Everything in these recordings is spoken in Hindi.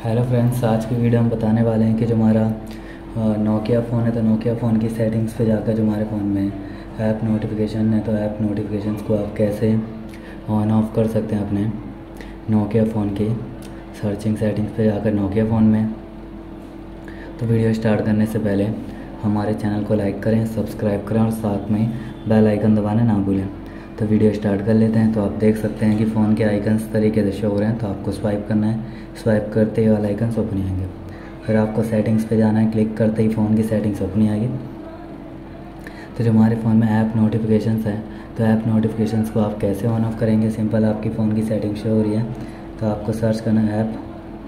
हेलो फ्रेंड्स, आज की वीडियो हम बताने वाले हैं कि जो हमारा नोकिया फ़ोन है तो नोकिया फ़ोन की सेटिंग्स पे जाकर जो हमारे फ़ोन में ऐप नोटिफिकेशन है तो ऐप नोटिफिकेशंस को आप कैसे ऑन ऑफ कर सकते हैं अपने नोकिया फ़ोन की सर्चिंग सेटिंग्स पे जाकर नोकिया फ़ोन में। तो वीडियो स्टार्ट करने से पहले हमारे चैनल को लाइक करें, सब्सक्राइब करें और साथ में बेल आइकन दबाना ना भूलें। तो वीडियो स्टार्ट कर लेते हैं। तो आप देख सकते हैं कि फ़ोन के आइकन्स तरीके से शो हो रहे हैं, तो आपको स्वाइप करना है। स्वाइप करते ही वाला आइकन्स ओपन आएंगे। फिर आपको सेटिंग्स पे जाना है, क्लिक करते ही फ़ोन की सेटिंग्स ओपन आएगी। तो जो हमारे फ़ोन में ऐप नोटिफिकेशंस है तो ऐप नोटिफिकेशंस को आप कैसे ऑन ऑफ करेंगे, सिंपल आपकी फ़ोन की सेटिंग शो हो रही है तो आपको सर्च करना है ऐप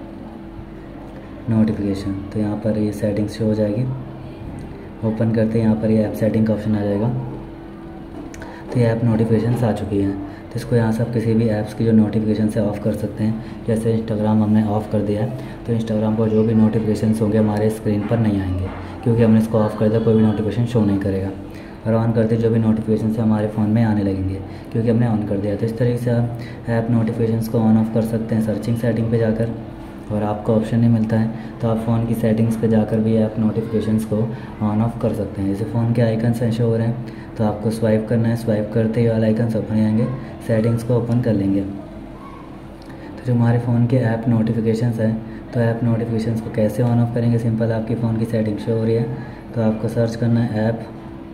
नोटिफिकेशन। तो यहाँ पर ये सेटिंग्स शो हो जाएगी। ओपन करते ही यहाँ पर ये ऐप सेटिंग का ऑप्शन आ जाएगा। तो ये ऐप नोटिफिकेशंस आ चुकी हैं। तो इसको यहाँ से आप किसी भी ऐप्स की जो नोटिफिकेशन से ऑफ़ कर सकते हैं। जैसे इंस्टाग्राम हमने ऑफ़ कर दिया है तो इंस्टाग्राम पर जो भी नोटिफिकेशंस होंगे हमारे स्क्रीन पर नहीं आएंगे, क्योंकि हमने इसको ऑफ़ कर दिया, कोई भी नोटिफिकेशन शो नहीं करेगा। और ऑन करते जो भी नोटिफिकेशन से हमारे फ़ोन में आने लगेंगे, क्योंकि हमने ऑन कर दिया। तो इस तरीके से आप ऐप नोटिफिकेशंस को ऑन ऑफ़ कर सकते हैं सर्चिंग सेटिंग पे जाकर। और आपको ऑप्शन नहीं मिलता है तो आप फ़ोन की सेटिंग्स पे जाकर भी ऐप नोटिफिकेशंस को ऑन ऑफ़ कर सकते हैं। जैसे फ़ोन के आइकन्स शो हो रहे हैं तो आपको स्वाइप करना है। स्वाइप करते ही वाला आइकन्स ओपन आएंगे, सेटिंग्स को ओपन कर लेंगे। तो जो हमारे फ़ोन के ऐप नोटिफिकेशंस हैं तो ऐप नोटिफिकेशंस को कैसे ऑन ऑफ़ करेंगे, सिंपल आपकी फ़ोन की सेटिंग शो हो रही है तो आपको सर्च करना है ऐप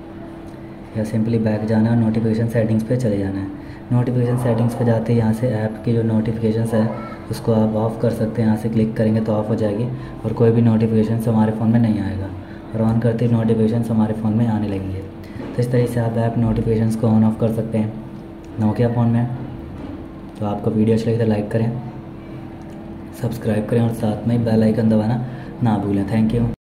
या सिंपली बैक जाना है और नोटिफिकेशन सेटिंग्स पे चले जाना है। नोटिफिकेशन सेटिंग्स पे जाते ही यहाँ से ऐप की जो नोटिफिकेशंस है उसको आप ऑफ़ कर सकते हैं। यहाँ से क्लिक करेंगे तो ऑफ़ हो जाएगी और कोई भी नोटिफिकेशन हमारे फ़ोन में नहीं आएगा। और ऑन करते ही नोटिफिकेशन हमारे फ़ोन में आने लगेंगे। तो इस तरीके से आप ऐप नोटिफिकेशंस को ऑन ऑफ़ कर सकते हैं नोकिया फ़ोन में। तो आपको वीडियो अच्छी लगी तो लाइक करें, सब्सक्राइब करें और साथ में बेल आइकन दबाना ना भूलें। Thank you.